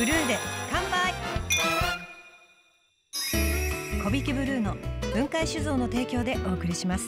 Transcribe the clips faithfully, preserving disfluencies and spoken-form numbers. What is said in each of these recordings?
ブルーで乾杯。小引ブルーの雲海酒造の提供でお送りします。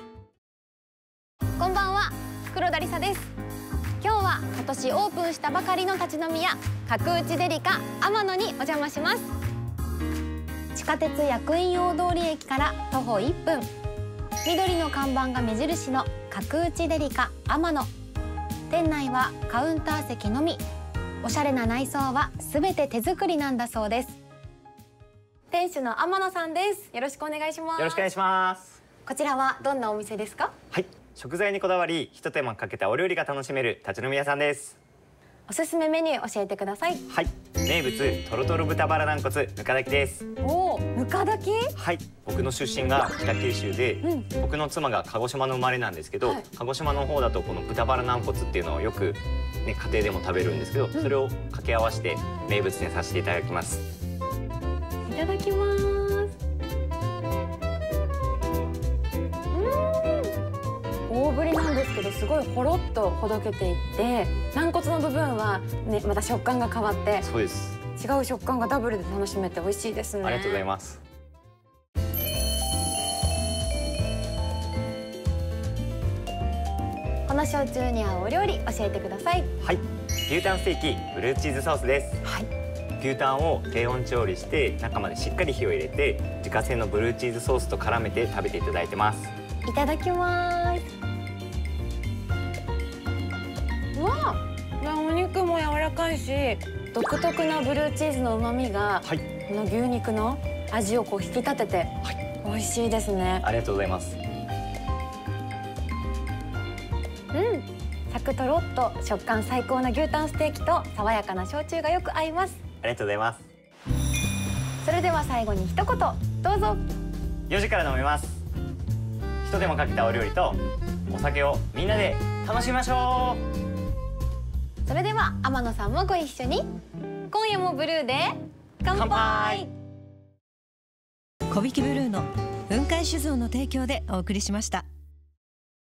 こんばんは、黒田理沙です。今日は今年オープンしたばかりの立ち飲み屋角打ちデリカ天野にお邪魔します。地下鉄薬院大通駅から徒歩いっぷん、緑の看板が目印の角打ちデリカ天野。店内はカウンター席のみ。おしゃれな内装はすべて手作りなんだそうです。店主の天野さんです。よろしくお願いします。 よろしくお願いします。 こちらはどんなお店ですか？ はい、食材にこだわり一手間かけたお料理が楽しめる立ち飲み屋さんです。 おすすめメニュー教えてください。 はい、名物とろとろ豚バラ軟骨ぬか炊きです。 おお、ぬか炊き？ はい、僕の出身が北九州で、うん、僕の妻が鹿児島の生まれなんですけど、はい、鹿児島の方だとこの豚バラ軟骨っていうのをよくね家庭でも食べるんですけど、うん、それを掛け合わせて名物にさせていただきます。 いただきます。大ぶりなんですけど、すごいほろっとほどけていって、軟骨の部分はねまた食感が変わって、 そうです。 違う食感がダブルで楽しめて美味しいですね。 ありがとうございます。 この焼酎に合うお料理教えてください。 はい、牛タンステーキブルーチーズソースです。 はい。 牛タンを低温調理して中までしっかり火を入れて自家製のブルーチーズソースと絡めて食べていただいてます。 いただきます。うわあ、お肉も柔らかいし、独特なブルーチーズの旨味が、はい、この牛肉の味をこう引き立てて、はい、美味しいですね。 ありがとうございます。 うん、サクとろっと食感最高な牛タンステーキと爽やかな焼酎がよく合います。 ありがとうございます。 それでは最後に一言どうぞ。 よじから飲めます。一手間かけたお料理とお酒をみんなで楽しみましょう。それでは天野さんもご一緒に。今夜もブルーで乾杯。 小引ブルーの雲海酒造の提供でお送りしました。